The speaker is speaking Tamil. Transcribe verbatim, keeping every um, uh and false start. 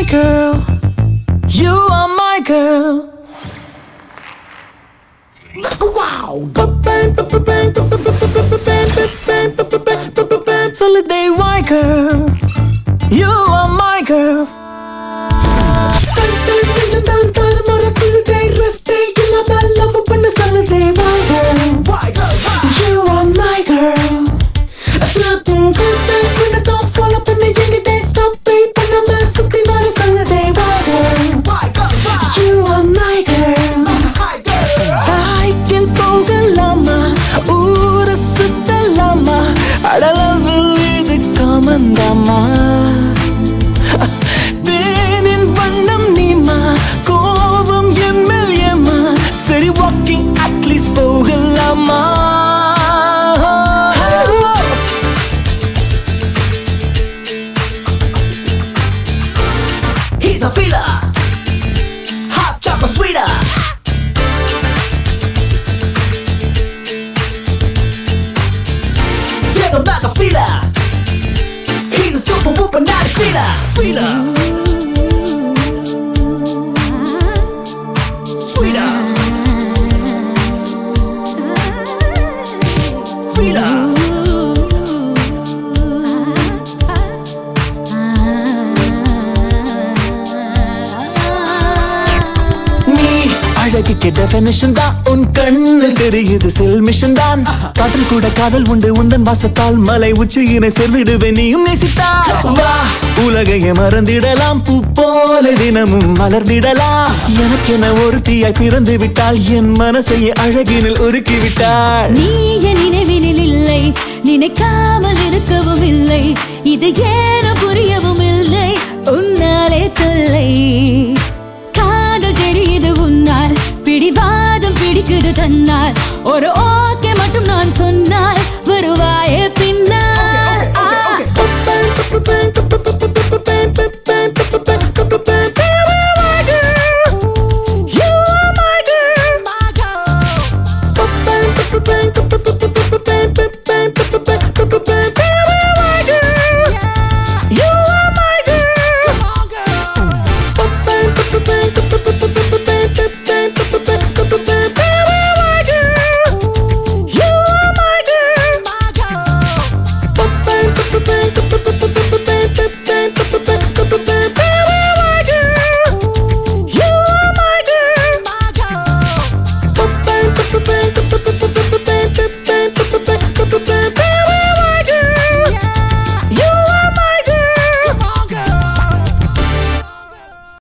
girl. You are my girl. Wow. Soliday, my girl. You are my girl. You are my girl. தேனின் வண்ணம் நீமா கோபம் எம்எல் ஏமா சரி வாக்கிங் அட்லீஸ்ட் போகலாமா He's a filler, hot chocolate sweeter. Yeah, I'm not a filler. He's a super whooper, not a feeler. Feeler. Sweeter. Feeler. நீ அழகுக்கு டெஃபினிஷன் தான் உன் கண்ணில் தெரியுது செல் மிஷன் தான் காதல் கூட காதல் உண்டு உந்தன் வாசத்தால் மலை உச்சியினை சேர்ந்திடுவேன் நீயும் நேசித்தால் வா உலகையை மறந்திடலாம் பூ போல தினமும் மலர்ந்திடலாம் எனக்கென ஒரு தீயாய் பிறந்து விட்டால் என் மனசையை அழகினில் உருக்கி விட்டாள் நீ என் நினைவினில் இல்லை நினைக்காமல் இருக்கவும் இல்லை இது ஏற புரியவும் இல்லை உன்னாலே தொல்லை காதல் தெரியுது உன்னால் பிடிவாதம் பிடிக்குது தன்னால் ஒரு